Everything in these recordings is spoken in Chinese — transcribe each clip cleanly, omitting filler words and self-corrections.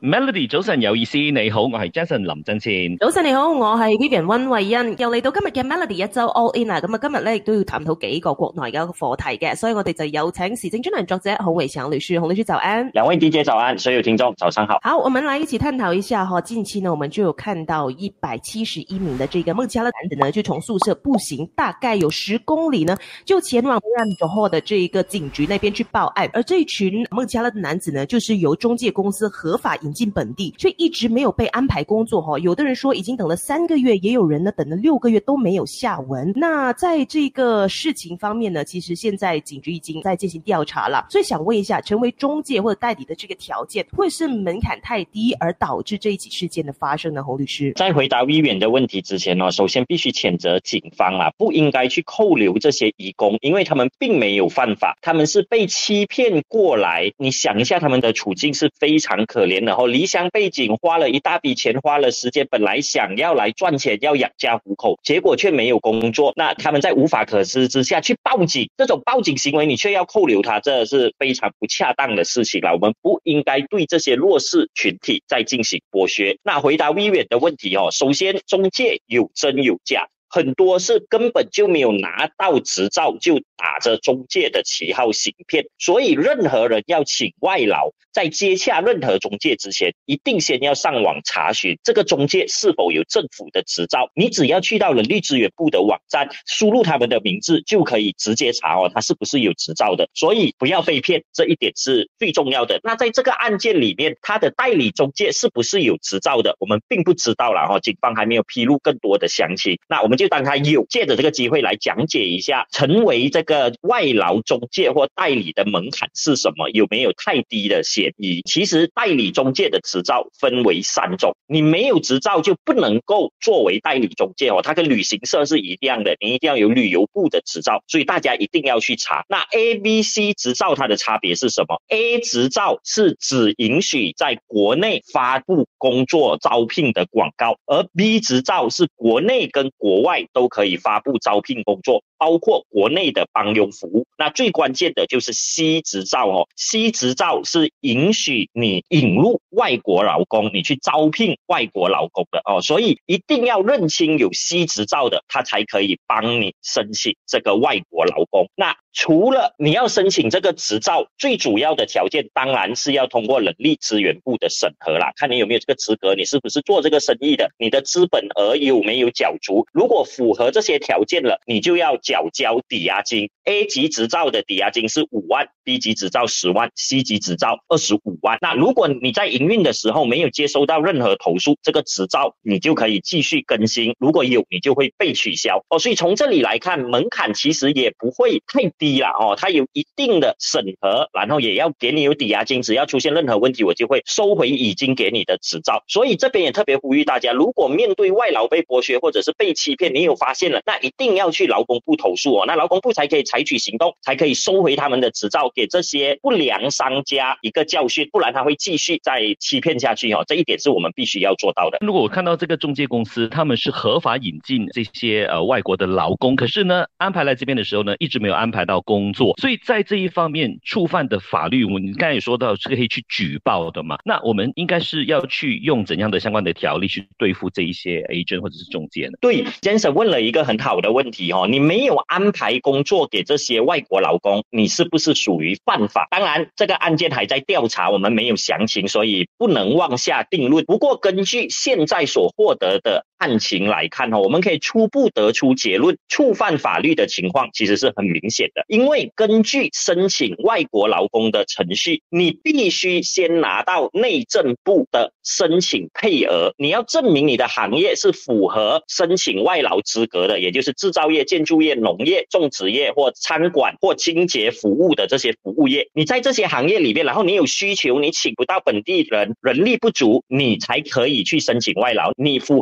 Melody 早晨有意思，你好，我係 Jason 林振前。 早晨你好，我係 Vivian 溫慧欣，又嚟到今日嘅 Melody 一周 All In 啦。咁啊，今日咧亦都要探討幾個國內嘅一個課題嘅，所以我哋就有請時政專欄作者洪偉祥律師，洪律師早安。 兩位 DJ 早安，所有聽眾早上好。 好，我們來一起探討一下哈。近期呢，我們就有看到171名的這個孟加拉男子呢，就從宿舍步行大概有10公里呢，就前往johor後的這一個警局那邊去報案。而這一群孟加拉的男子呢，就是由中介公司合法引進本地，卻一直沒有被安排工作哈。有的人說已經等了3個月，也有人呢等了6個月都沒有下文。那在這個事情方面呢，其實現在警局已經在進行調查了。所以想問一下，成為中介或者代理的這個條件，會是門檻太低而導致這一起事件的發生呢？洪律師， 在回答Vivian的問題之前呢，首先必須譴責警方啊，不應該去扣留這些移工，因為他們並沒有犯法，他們是被欺騙過來。你想一下，他們的處境是非常可憐的，離鄉背井，花了一大筆錢，花了時間，本來想要來賺錢，要養家糊口，結果卻沒有工作。那他們在無法可施之下去報警，這種報警行為你卻要扣留他，這是非常不恰當的事情了。我們不應該對這些弱勢群體再進行剝削。那回答 Vivian 的問題首先中介有真有假，很多是根本就沒有拿到執照就打着中介的旗號行騙，所以任何人要請外勞，在接洽任何中介之前，一定先要上網查詢這個中介是否有政府的執照。你只要去到人力資源部的網站，輸入他們的名字，就可以直接查他是不是有執照的。所以不要被騙，這一點是最重要的。那在這個案件裏面，他的代理中介是不是有執照的，我們並不知道啦，警方還沒有披露更多的詳情。那我們就當他有，借着這個機會來講解一下，成為這個外勞中介或代理的門檻是什麼，有沒有太低的嫌疑。其實代理中介的執照分為3種，你沒有執照就不能夠作為代理中介它跟旅行社是一樣的，你一定要有旅遊部的執照，所以大家一定要去查。那 A、B、C 執照它的差別是什麼？ A 執照是只允許在國內發布工作招聘的廣告，而 B 執照是國內跟國外都可以發布招聘工作，包括國內的幫傭服務。那最關鍵的就是 C 執照C 執照是允許你引入外國勞工，你去招聘外國勞工的所以一定要認清有 C 執照的，他才可以幫你申請這個外國勞工。那除了你要申請這個執照，最主要的條件當然是要通過人力資源部的審核啦，看你有沒有這個資格，你是不是做這個生意的，你的資本額有沒有繳足。如果符合這些條件了，你就要繳交抵押金。A 級執照的抵押金是5萬， B 級執照10萬， C 級執照25萬。那如果你在營運的時候沒有接收到任何投訴，這個執照你就可以繼續更新，如果有你就會被取消所以從這裡來看，門檻其實也不會太低啦它有一定的審核，然後也要給你有抵押金，只要出現任何問題我就會收回已經給你的執照。所以這邊也特別呼籲大家，如果面對外勞被剝削或者是被欺騙，你有發現了，那一定要去勞工部投訴那勞工部才可以採取行動，才可以收回他們的執照，給這些不良商家一個教訓，不然他會繼續再欺騙下去這一點是我們必須要做到的。 如果我看到這個中介公司他們是合法引進這些外國的勞工，可是呢安排來這邊的時候呢一直沒有安排到工作，所以在這一方面觸犯的法律，你剛才也說到是可以去舉報的嘛，那我們應該是要去用怎樣的相關的條例去對付這一些 agent 或者是中介呢？ 對，Jensen 問了一個很好的問題你沒有安排工作給這些外國勞工，你是不是屬於犯法？當然這個案件還在調查，我們沒有詳情，所以不能妄下定論。不過根據現在所獲得的案情來看我們可以初步得出結論，觸犯法律的情況其實是很明顯的。因為根據申請外國勞工的程序，你必須先拿到內政部的申請配額，你要證明你的行業是符合申請外勞資格的，也就是製造業、建築業、農業、種植業或餐館或清潔服務的這些服務業。你在這些行業裡面，然後你有需求，你請不到本地人，人力不足，你才可以去申請外勞。你符合這個資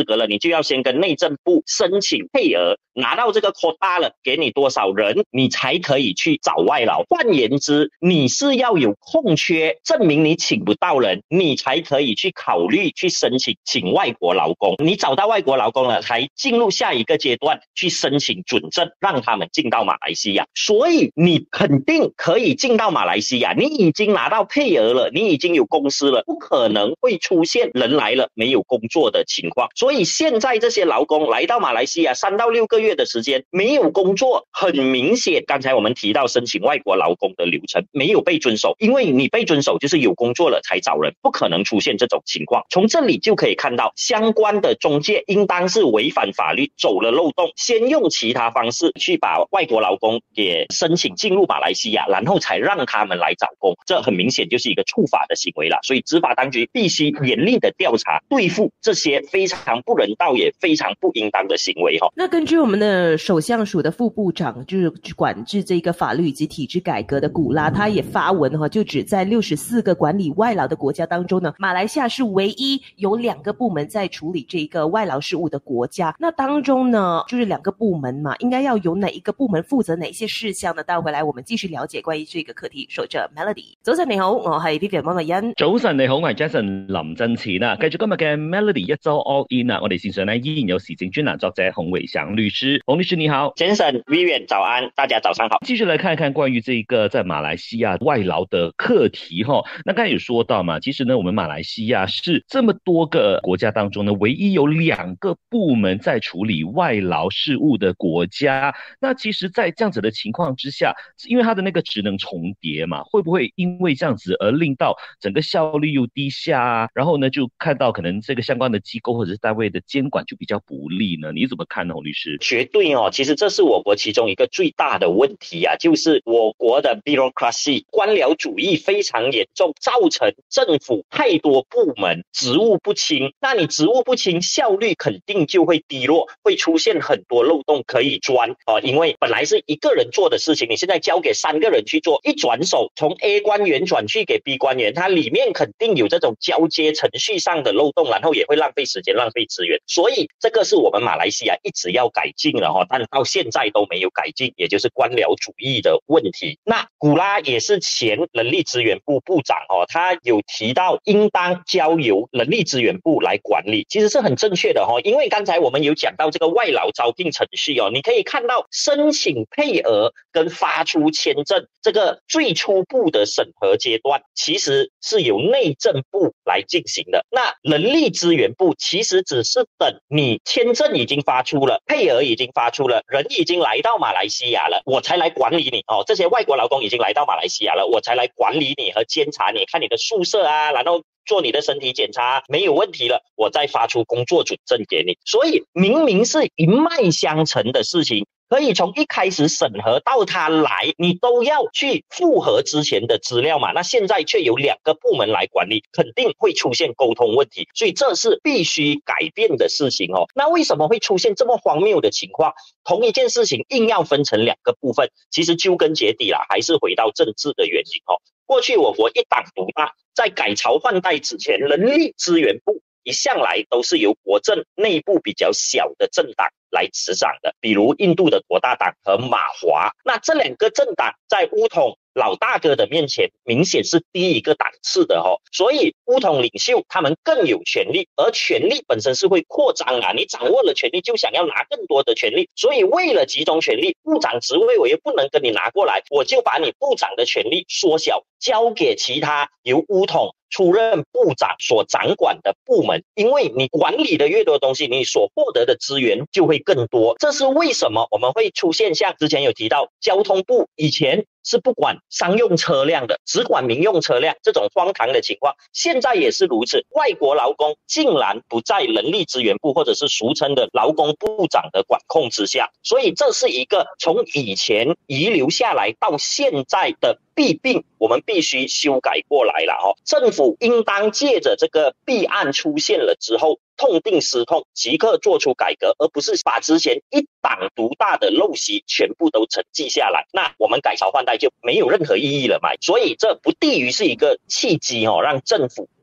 格了，你就要先跟内政部申请配额，拿到这个 quota 了，给你多少人，你才可以去找外劳。换言之，你是要有空缺，证明你请不到人，你才可以去考虑去申请请外国劳工。你找到外国劳工了，才进入下一个阶段去申请准证，让他们进到马来西亚。所以你肯定可以进到马来西亚，你已经拿到配额了，你已经有公司了，不可能会出现人来了没有工作的情况。所以现在这些劳工来到马来西亚3到6个月的时间没有工作，很明显刚才我们提到申请外国劳工的流程没有被遵守，因为你被遵守就是有工作了才找人，不可能出现这种情况。从这里就可以看到，相关的中介应当是违反法律，走了漏洞，先用其他方式去把外国劳工给申请进入马来西亚，然后才让他们来找工，这很明显就是一个触法的行为了。所以执法当局必须严厉的调查，对付这些非常不人道也非常不应当的行为。 那根据我们的首相署的副部长，就是管制这个法律以及体制改革的古拉，他也发文就指在64个管理外劳的国家当中呢，马来西亚是唯一有2个部门在处理这个外劳事务的国家。那当中呢，就是2个部门嘛，应该要由哪一个部门负责哪些事項呢？待會回來我們繼續了解關於這個課題。守着 Melody， 早晨你好，我係 Vivian 溫麗欣。 早晨你好，我係 Jason 林振前啊。繼續今日嘅 Melody 一周 All In 啊，我哋線上呢依然有時政專欄作者洪偉祥律師。洪律師你好。 Jason Vivian 早安，大家早上好。 繼續來看一看關於這個在馬來西亞外勞的課題哈。那剛才有說到嘛，其實呢我們馬來西亞是這麼多個國家當中呢唯一有2個部門在處理外勞事務的國家。那其實在這樣子的情況之下，因為它的那個職能重疊嘛，會不會因為這樣子而令到整個效率又低下啊？然後呢就看到可能這個相關的機構或者是單位的監管就比較不利呢？你怎麼看呢，洪律師？ 絕對其實這是我國其中一個最大的問題啊，就是我國的 bureaucracy 官僚主義非常嚴重，造成政府太多部門職務不清，那你職務不清，效率肯定就會低落，會出現很多漏洞可以鑽因為本來是一個人做的事情，你現在交給3個人去做，一轉手從 A 官員轉去給 B 官員，它裡面肯定有這種交接程序上的漏洞，然後也會浪費時間浪費資源，所以這個是我們馬來西亞一直要改進的但到現在都沒有改進，也就是官僚主義的問題。那古拉也是前人力資源部部長他有提到應當交由人力資源部來管理，其實是很正確的因為剛才我們有講到這個外勞招聘程序你可以看到申請配額跟發出簽證這個最初步的審核階段其實是由內政部來進行的，那人力資源部其實只是等你簽證已經發出了，配額已經發出了，人已經來到馬來西亞了，我才來管理你這些外國勞工已經來到馬來西亞了，我才來管理你和監察你，看你的宿舍啊，然後做你的身體檢查沒有問題了，我再發出工作准證給你。所以明明是一脈相承的事情，可以從一開始審核到他來，你都要去複核之前的資料嘛，那現在卻有2個部門來管理，肯定會出現溝通問題，所以這是必須改變的事情那為什麼會出現這麼荒謬的情況？同一件事情硬要分成2個部分，其實究根結底還是回到政治的原因過去我國一黨獨大，在改朝換代之前，人力資源部一向來都是由國政內部比較小的政黨來執掌的，比如印度的國大黨和馬華，那這2個政黨在巫統老大哥的面前明顯是低一個檔次的所以巫統領袖他們更有權力，而權力本身是會擴張你掌握了權力就想要拿更多的權力，所以為了集中權力，部長職位我也不能跟你拿過來，我就把你部長的權力縮小，交給其他由巫統出任部長所掌管的部門，因為你管理的越多東西，你所獲得的資源就會更多。這是為什麼我們會出現像之前有提到交通部以前是不管商用車輛的，只管民用車輛，這種荒唐的情況現在也是如此，外國勞工竟然不在人力資源部或者是俗稱的勞工部長的管控之下，所以這是一個從以前遺留下來到現在的弊病，我們必須修改過來了政府應當借着這個弊案出現了之後，痛定思痛，即刻做出改革，而不是把之前一黨獨大的陋習全部都承繼下來，那我們改朝換代就沒有任何意義了嘛。所以這不低於是一個契機讓政府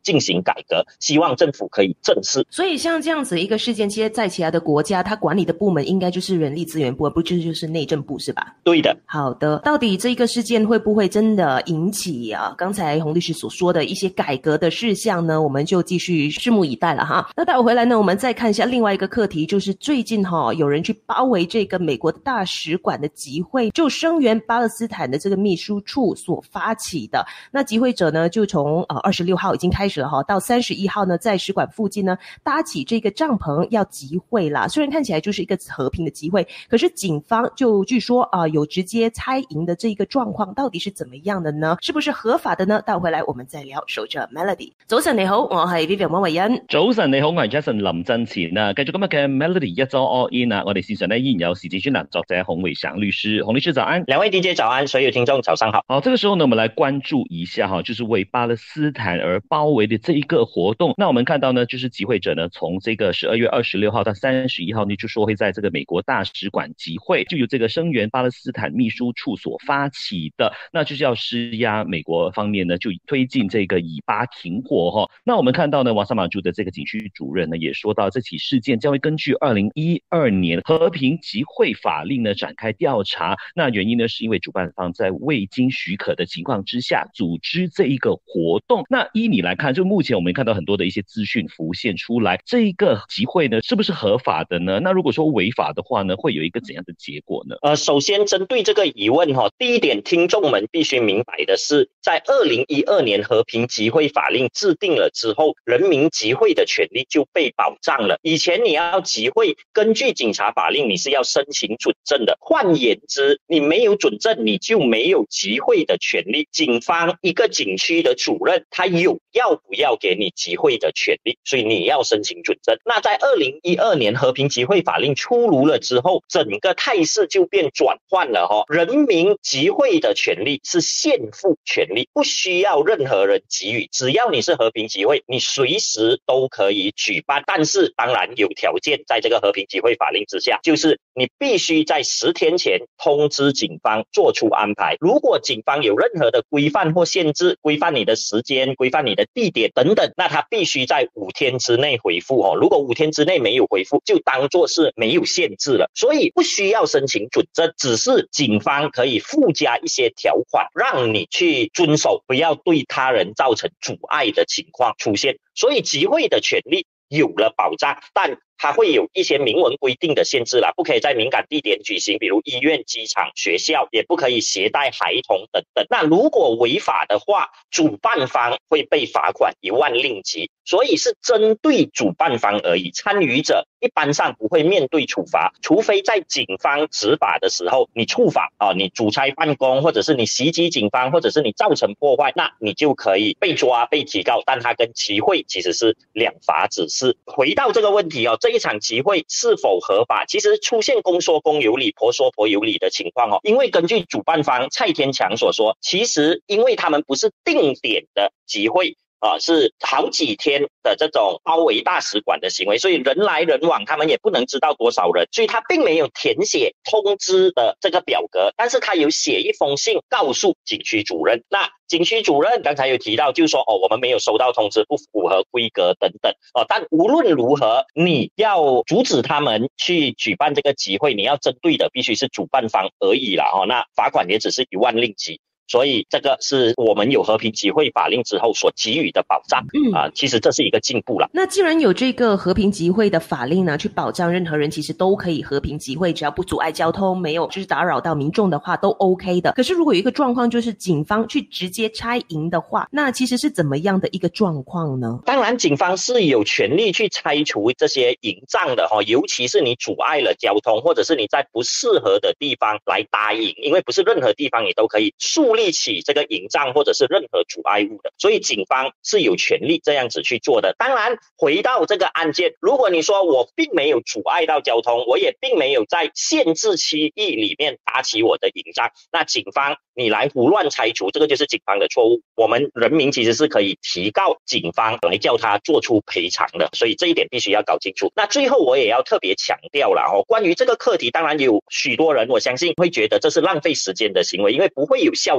进行改革，希望政府可以正视。 所以像这样子一个事件，其实在其他的国家，它管理的部门应该就是人力资源部，不就是内政部是吧？ 对的。 好的，到底这个事件会不会真的引起刚才洪律师所说的一些改革的事项呢？我们就继续拭目以待了哈。那待会回来呢，我们再看一下另外一个课题，就是最近有人去包围这个美国大使馆的集会，就声援巴勒斯坦的这个秘书处所发起的。那集会者呢，就从26号已经开始了到31号呢，在使馆附近呢搭起这个帐篷要集会啦。虽然看起来就是一个和平的集会，可是警方就据说有直接拆营的这一个状况，到底是怎么样的呢？是不是合法的呢？待會回來我們再聊。守着 Melody， 早晨你好，我係 Vivian 汪慧欣。 早晨你好，我係 Jason 林振前啊。繼續今日嘅 Melody 一周 All In 啊，我哋線上呢依然有時事專欄作者洪偉祥律師，洪律師早安。 兩位 DJ 早安，所有聽眾早上好。 好，這個時候呢，我們來關注一下就是為巴勒斯坦而包圍的這一個活動。那我們看到呢，就是集會者呢，從這個12月26號到31號呢，就說會在這個美國大使館集會，就由這個聲援巴勒斯坦秘書處所發起的，那就是要施壓美國方面呢，就推進這個以巴停火那我們看到呢，瓦薩馬州的這個警區主任呢，也說到這起事件將會根據2012年和平集會法令呢展開調查。那原因呢，是因為主辦方在未經許可的情況之下組織這一個活動。那依你來看，就目前我們看到很多的一些資訊浮現出來，這一個集會呢，是不是合法的呢？那如果說違法的話呢，會有一個怎樣的結果呢？ 首先針對這個疑問第一點聽眾們必須明白的是，在2012年和平集會法令制定了之後，人民集會的權利就被保障了。以前你要集會，根據警察法令你是要申請准證的，換言之，你沒有准證你就沒有集會的權利。警方一個警區的主任他有要不要給你集會的權利，所以你要申請准證。那在2012年和平集會法令出爐了之後，整個態勢就變轉換了人民集會的權利是憲賦權利，不需要任何人給予，只要你是和平集會，你隨時都可以舉辦。但是當然有條件，在這個和平集會法令之下，就是你必須在10天前通知警方做出安排。如果警方有任何的規範或限制，規範你的時間，規範你的地點等等，那他必須在5天之內回復如果5天之內沒有回復，就當作是沒有限制了。所以不需要申請准證，只是警方可以附加一些條款，讓你去遵守，不要對他人造成阻礙的情況出現。所以集會的權利有了保障，但它會有一些明文規定的限制啦，不可以在敏感地點舉行，比如醫院、機場、學校，也不可以攜帶孩童等等。那如果違法的話，主辦方會被罰款1萬令吉，所以是針對主辦方而已，參與者一般上不會面對處罰，除非在警方執法的時候你觸法你阻差辦公，或者是你襲擊警方，或者是你造成破壞，那你就可以被抓被提告，但它跟集會其實是兩法子事。回到這個問題這一場集會是否合法，其實出現公說公有理，婆說婆有理的情況因為根據主辦方蔡天強所說，其實因為他們不是定點的集會是好幾天的這種包圍大使館的行為，所以人來人往，他們也不能知道多少人，所以他並沒有填寫通知的這個表格，但是他有寫一封信告訴警區主任。那警區主任剛才有提到，就是說我們沒有收到通知，不符合規格等等但無論如何，你要阻止他們去舉辦這個集會，你要針對的必須是主辦方而已啦那罰款也只是1萬令吉。所以這個是我們有和平集會法令之後所給予的保障其實這是一個進步了。 那既然有這個和平集會的法令呢，去保障任何人其實都可以和平集會，只要不阻礙交通，沒有就是打擾到民眾的話都 OK 的。可是如果有一個狀況就是警方去直接拆營的話，那其實是怎麼樣的一個狀況呢？ 當然警方是有權利去拆除這些營帳的尤其是你阻礙了交通，或者是你在不適合的地方來搭營，因為不是任何地方你都可以樹立起這個營帳或者是任何阻礙物的，所以警方是有權利這樣子去做的。當然回到這個案件，如果你說我並沒有阻礙到交通，我也並沒有在限制區域裡面搭起我的營帳，那警方你來胡亂拆除，這個就是警方的錯誤。我們人民其實是可以提告警方來叫他做出賠償的，所以這一點必須要搞清楚。那最後我也要特別強調了關於這個課題，當然有許多人我相信會覺得這是浪費時間的行為，因為不會有效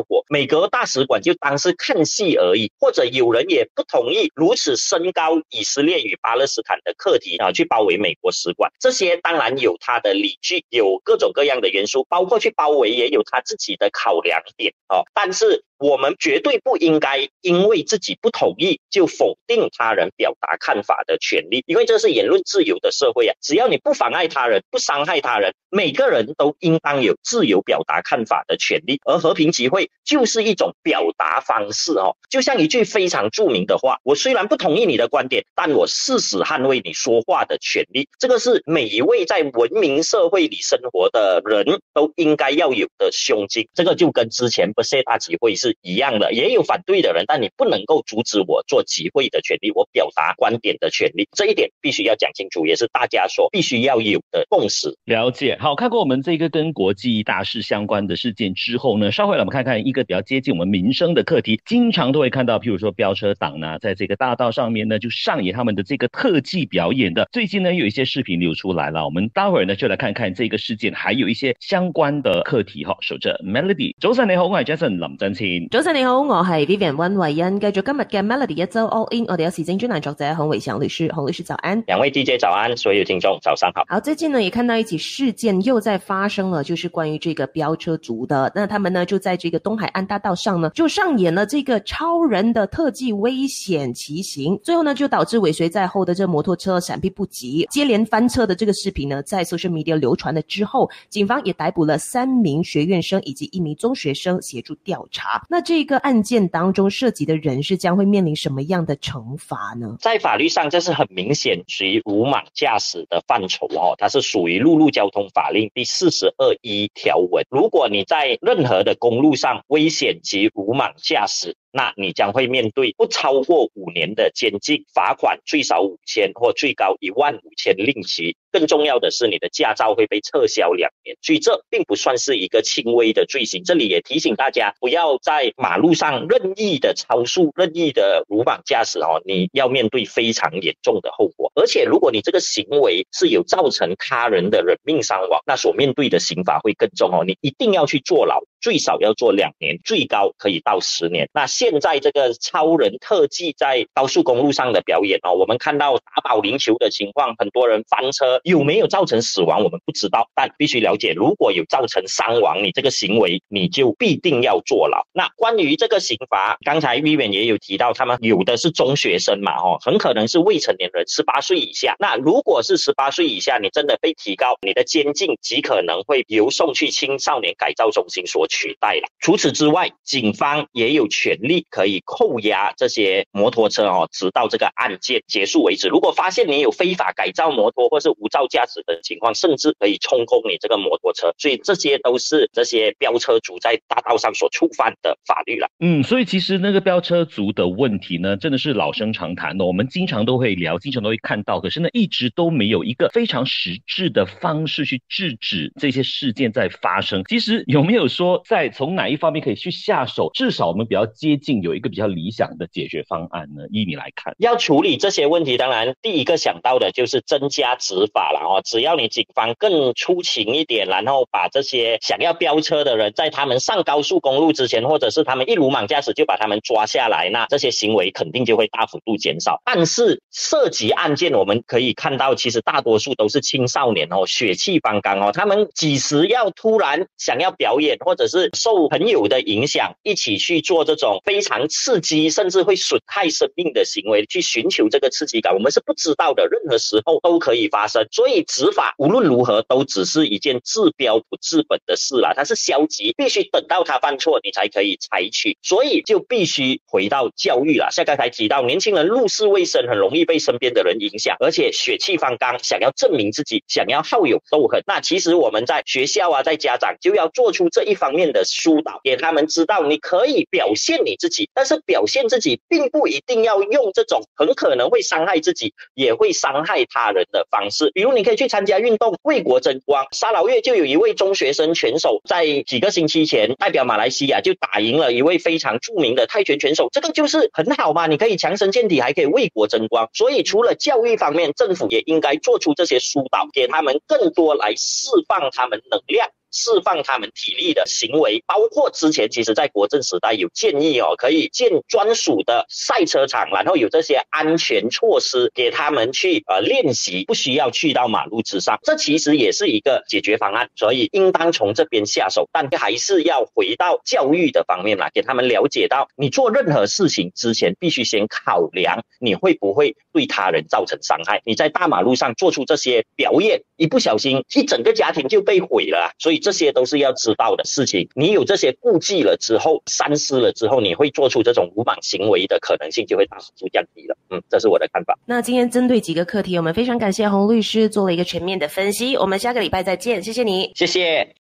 果，美国大使馆就当是看戏而已，或者有人也不同意如此升高以色列与巴勒斯坦的课题去包围美国使馆，这些当然有它的理据，有各种各样的元素，包括去包围也有他自己的考量点但是我们绝对不应该因为自己不同意就否定他人表达看法的权利，因为这是言论自由的社会只要你不妨碍他人，不伤害他人，每个人都应当有自由表达看法的权利，而和平集会就是一种表达方式就像一句非常著名的话，我虽然不同意你的观点，但我誓死捍卫你说话的权利，这个是每一位在文明社会里生活的人都应该要有的胸襟，这个就跟之前不设大集会是一样的，也有反对的人，但你不能够阻止我做集会的权利，我表达观点的权利，这一点必须要讲清楚，也是大家所必须要有的共识。 了解。好，看过我们这个跟国际大事相关的事件之后呢，稍后来我们看看一个比较接近我们民生的课题，经常都会看到譬如说飙车党呢在这个大道上面呢就上演他们的这个特技表演的，最近呢有一些视频流出来了，我们待会儿呢就来看看这个事件还有一些相關的課題守着 Melody。 早晨你好，我係 Jason 林振千。 早晨你好，我係 Vivian 溫慧欣。繼續今日嘅 Melody 一周 All In， 我哋有時政專欄作者洪偉祥律師，洪律師早安。 兩位 DJ 早安，所有聽眾早上好。 好，最近呢也看到一起事件又在發生了，就是關於這個飆車族的，那他們呢就在這個東海岸大道上呢就上演了這個超人的特技危險騎行，最後呢就導致尾隨在後的這摩托車閃避不及，接連翻車的這個視頻呢在 social media 流傳了之後，警方也逮捕了3名學院生以及1名中學生協助調查。那這個案件當中涉及的人士將會面臨什麼樣的懲罰呢？ 在法律上，這是很明顯屬於魯莽駕駛的範疇它是屬於陸路交通法令第42(1)條文。如果你在任何的公路上危險及魯莽駕駛，那你將會面對不超過5年的監禁，罰款最少5000或最高15000令吉。更重要的是，你的駕照會被撤銷2年。所以這並不算是一個輕微的罪行。這裡也提醒大家，不要在馬路上任意的超速、任意的魯莽駕駛你要面對非常嚴重的後果。而且如果你這個行為是有造成他人的人命傷亡，那所面對的刑罰會更重你一定要去坐牢，最少要坐2年，最高可以到10年。那現在這個超人特技在高速公路上的表演我們看到打保齡球的情況，很多人翻車，有沒有造成死亡我們不知道，但必須了解，如果有造成傷亡，你這個行為你就必定要坐牢。那關於這個刑罰，剛才 Vivian 也有提到，他們有的是中學生嘛很可能是未成年人18歲以下。那如果是18歲以下，你真的被提告，你的監禁極可能會由送去青少年改造中心所取代了。除此之外，警方也有權利可以扣押這些摩托車直到這個案件結束為止。如果發現你有非法改造摩托或是無照駕駛的情況，甚至可以充公你這個摩托車。所以這些都是這些飆車族在大道上所觸犯的法律了。 所以其實那個飆車族的問題呢，真的是老生常談的，我們經常都會聊，經常都會看到，可是呢一直都沒有一個非常實質的方式去制止這些事件在發生。其實有沒有說在從哪一方面可以去下手，至少我們比較接近有一個比較理想的解決方案呢？依你來看， 要處理這些問題，當然第一個想到的就是增加執法了只要你警方更出勤一點，然後把這些想要飆車的人在他們上高速公路之前，或者是他們一魯莽駕駛就把他們抓下來，那這些行為肯定就會大幅度減少。但是涉及案件我們可以看到，其實大多數都是青少年血氣方剛他們幾時要突然想要表演，或者是受朋友的影響一起去做這種非常刺激甚至會損害生命的行為，去尋求這個刺激感，我們是不知道的，任何時候都可以發生。所以執法無論如何都只是一件治標不治本的事啦，它是消極，必須等到他犯錯你才可以採取，所以就必須回到教育啦。像剛才提到，年輕人入世未深，很容易被身邊的人影響，而且血氣方剛，想要證明自己，想要好勇鬥狠。那其實我們在學校在家長就要做出這一方面的疏導，給他們知道你可以表現你自己，但是表現自己並不一定要用這種很可能會傷害自己也會傷害他人的方式。比如你可以去參加運動，為國爭光。沙勞越就有一位中學生拳手，在幾個星期前代表馬來西亞就打贏了一位非常著名的泰拳拳手，這個就是很好嘛，你可以強身健體，還可以為國爭光。所以除了教育方面，政府也應該做出這些疏導，給他們更多來釋放他們能量， 释放他们体力的行为，包括之前其实在国政时代有建议可以建专属的赛车场，然后有这些安全措施给他们去练习，不需要去到马路之上，这其实也是一个解决方案，所以应当从这边下手，但还是要回到教育的方面啦，给他们了解到你做任何事情之前必须先考量你会不会对他人造成伤害，你在大马路上做出这些表演，一不小心一整个家庭就被毁了，所以这些都是要知道的事情，你有这些顾忌了之后，三思了之后，你会做出这种鲁莽行为的可能性就会大幅降低了。这是我的看法。 那今天针对几个课题，我们非常感谢洪律师做了一个全面的分析，我们下个礼拜再见，谢谢你。 谢谢。